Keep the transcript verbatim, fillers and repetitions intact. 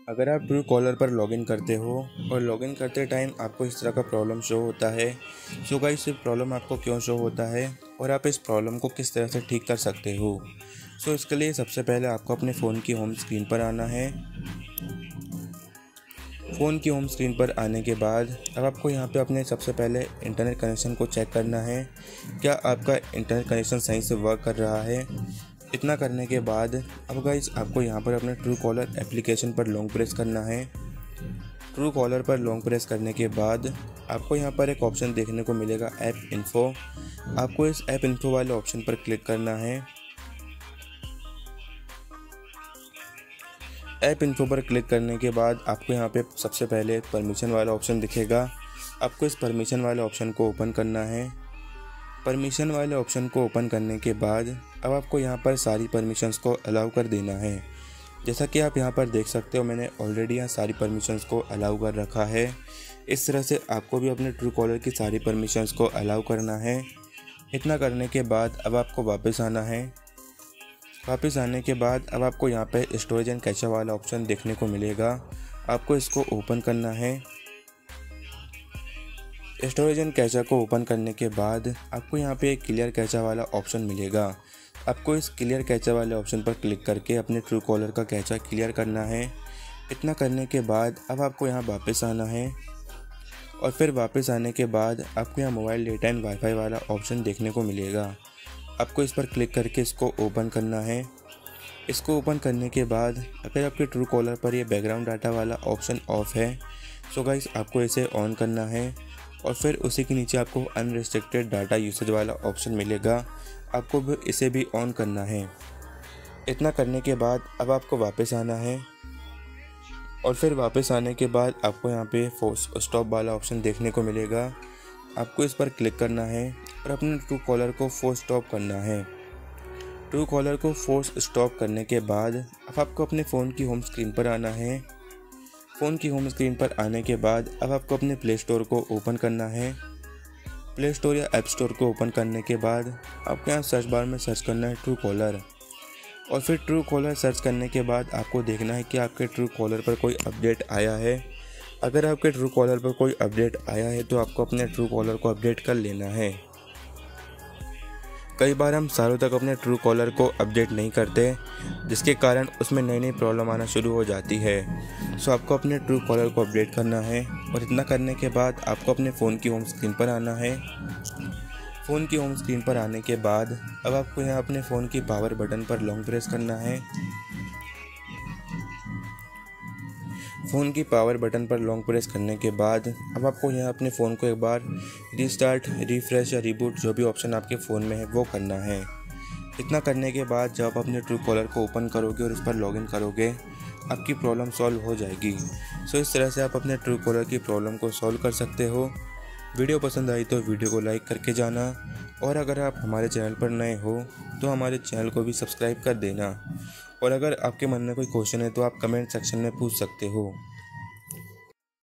अगर आप true collar पर लॉगिन करते हो और लॉगिन करते टाइम आपको इस तरह का प्रॉब्लम शो होता है, सो गाइस ये प्रॉब्लम आपको क्यों शो होता है और आप इस प्रॉब्लम को किस तरह से ठीक कर सकते हो। सो इसके लिए सबसे पहले आपको अपने फ़ोन की होम स्क्रीन पर आना है। फ़ोन की होम स्क्रीन पर आने के बाद अब आपको यहाँ पे अपने सबसे पहले इंटरनेट कनेक्शन को चेक करना है, क्या आपका इंटरनेट कनेक्शन सही से वर्क कर रहा है। इतना करने के बाद अब गाइस आपको यहाँ पर अपने ट्रू कॉलर एप्लीकेशन पर लॉन्ग प्रेस करना है। ट्रू कॉलर पर लॉन्ग प्रेस करने के बाद आपको यहाँ पर एक ऑप्शन देखने को मिलेगा ऐप इन्फो। आपको इस ऐप इन्फो वाले ऑप्शन पर क्लिक करना है। ऐप इन्फो पर क्लिक करने के बाद आपको यहाँ पे सबसे पहले परमिशन वाला ऑप्शन दिखेगा। आपको इस परमिशन वाले ऑप्शन को ओपन करना है। परमिशन वाले ऑप्शन को ओपन करने के बाद अब आपको यहाँ पर सारी परमिशंस को अलाउ कर देना है। जैसा कि आप यहाँ पर देख सकते हो, मैंने ऑलरेडी यहाँ सारी परमिशंस को अलाउ कर रखा है। इस तरह से आपको भी अपने ट्रू कॉलर की सारी परमिशंस को अलाउ करना है। इतना करने के बाद अब आपको वापस आना है। वापस आने के बाद अब आपको यहाँ पे स्टोरेज एंड कैचा वाला ऑप्शन देखने को मिलेगा। आपको इसको ओपन करना है। स्टोरेज एंड कैचा को ओपन करने के बाद आपको यहाँ पे एक क्लियर कैचा वाला ऑप्शन मिलेगा। आपको इस क्लियर कैचा वाले ऑप्शन पर क्लिक करके अपने ट्रू कॉलर का कैचा क्लियर करना है। इतना करने के बाद अब आपको यहाँ वापस आना है और फिर वापस आने के बाद आपको यहाँ मोबाइल डेटा एंड वाईफाई वाला ऑप्शन देखने को मिलेगा। आपको इस पर क्लिक करके इसको ओपन करना है। इसको ओपन करने के बाद अगर आपके ट्रू कॉलर पर ये बैकग्राउंड डाटा वाला ऑप्शन ऑफ है, सो गाइस आपको इसे ऑन करना है और फिर उसी के नीचे आपको अनरिस्ट्रिक्टेड डाटा यूसेज वाला ऑप्शन मिलेगा। आपको भी इसे भी ऑन करना है। इतना करने के बाद अब आपको वापस आना है और फिर वापस आने के बाद आपको यहाँ पे फोर्स स्टॉप वाला ऑप्शन देखने को मिलेगा। आपको इस पर क्लिक करना है और अपने ट्रू कॉलर को फोर्स स्टॉप करना है। ट्रू कॉलर को फोर्स स्टॉप करने के बाद अब आपको अपने फ़ोन की होम स्क्रीन पर आना है। फ़ोन की होम स्क्रीन पर आने के बाद अब आपको अपने प्ले स्टोर को ओपन करना है। प्ले स्टोर या ऐप स्टोर को ओपन करने के बाद आपको यहाँ सर्च बार में सर्च करना है ट्रू कॉलर और फिर ट्रू कॉलर सर्च करने के बाद आपको देखना है कि आपके ट्रू कॉलर पर कोई अपडेट आया है। अगर आपके ट्रू कॉलर पर कोई अपडेट आया है तो आपको अपने ट्रू कॉलर को अपडेट कर लेना है। कई बार हम सालों तक अपने ट्रू कॉलर को अपडेट नहीं करते, जिसके कारण उसमें नई नई प्रॉब्लम आना शुरू हो जाती है। सो आपको अपने ट्रू कॉलर को अपडेट करना है और इतना करने के बाद आपको अपने फ़ोन की होम स्क्रीन पर आना है। फ़ोन की होम स्क्रीन पर आने के बाद अब आपको यहाँ अपने फ़ोन की पावर बटन पर लॉन्ग प्रेस करना है। फ़ोन की पावर बटन पर लॉन्ग प्रेस करने के बाद अब आपको यहाँ अपने फ़ोन को एक बार रीस्टार्ट, रिफ़्रेश या रिबूट जो भी ऑप्शन आपके फ़ोन में है वो करना है। इतना करने के बाद जब आप अपने ट्रू कॉलर को ओपन करोगे और उस पर लॉगिन करोगे, आपकी प्रॉब्लम सॉल्व हो जाएगी। सो इस तरह से आप अपने ट्रू कॉलर की प्रॉब्लम को सॉल्व कर सकते हो। वीडियो पसंद आई तो वीडियो को लाइक करके जाना और अगर आप हमारे चैनल पर नए हो तो हमारे चैनल को भी सब्सक्राइब कर देना। और अगर आपके मन में कोई क्वेश्चन है तो आप कमेंट सेक्शन में पूछ सकते हो।